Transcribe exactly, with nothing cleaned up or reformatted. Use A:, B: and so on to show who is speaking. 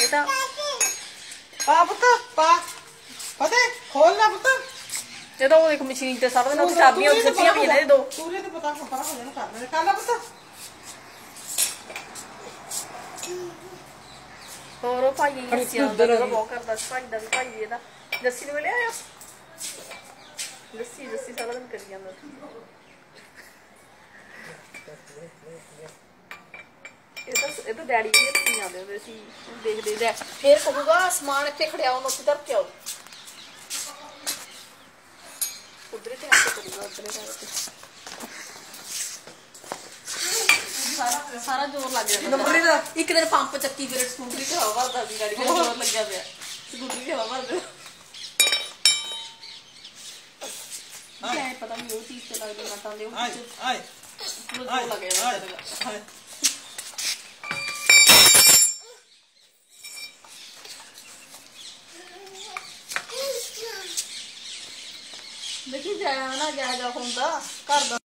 A: ਇਹ ਤਾਂ
B: ਪਾ ਪੁੱਤ ਪਾ ਫਤਿਹ ਖੋਲ ਲੈ ਪੁੱਤ।
A: ਜਦੋਂ ਉਹ ਇੱਕ ਮਸ਼ੀਨ ਤੇ ਸਾਰਾ ਦਿਨ ਉਹ ਚਾਬੀਆਂ ਦਿੱਤੀਆਂ ਵੀ ਨੇ ਦੋ
B: ਪੂਰੇ ਤੇ ਪਤਾ ਪਤਾ ਹੋ ਜਾਣਾ ਕਰ ਲੈ ਕਰ ਲੈ ਪੁੱਤ।
A: ਹੋਰ ਉਹ ਭਾਈ ਜੱਸੀ ਆਉਂਦਾ ਬਹੁਤ ਕਰਦਾ ਭਾਈ ਦਾ ਵੀ ਭਾਈ ਇਹਦਾ ਜੱਸੀ ਨੂੰ ਮਿਲਿਆ ਆ ਜੱਸੀ ਜੱਸੀ ਸਾਰਾ ਦਿਨ ਕਰੀ ਜਾਂਦਾ ਇਹ ਤਾਂ ਇਹ ਤਾਂ ਡੈਡੀ ਵੀ ਇੱਥੇ ਆਉਂਦੇ ਹੁੰਦੇ ਸੀ ਦੇਖਦੇ ਦੇ ਫੇਰ ਕਹੂਗਾ ਸਮਾਨ ਇੱਥੇ ਖੜਿਆ ਉਹਨੂੰ ਉੱਥੇ ਧਰ ਕੇ ਆਓ ਉਧਰੇ ਤੇ ਆ ਕੇ ਕਰੂਗਾ ਉਧਰੇ ਤੇ ਸਾਰਾ ਸਾਰਾ ਜ਼ੋਰ ਲੱਗ ਜਾਂਦਾ ਇੱਕ ਦਿਨ ਪੰਪ ਚੱਕੀ ਫਿਰ ਸਕੂਟਰੀ ਤੇ ਹਵਾ ਭਰਦਾ ਸੀ ਗਾੜੀ ਤੇ ਜ਼ੋਰ ਲੱਗਿਆ ਪਿਆ ਸਕੂਟਰੀ ਤੇ ਹਵਾ ਭਰਦਾ ਪਤਾ ਨਹੀਂ ਉਹ ਚੀਜ਼ ਤੇ ਲੱਗਦੀ ਮਟਾਂ ਦੇ ਉਹ
B: ਆਏ ਆਏ
A: ਜ਼ੋਰ ਲੱਗ ਜਾਂਦਾ ਦੇਖੀ ਜਾਇਆ ਨਾ ਜਾਇਆ ਹੁੰਦਾ ਘਰ ਦਾ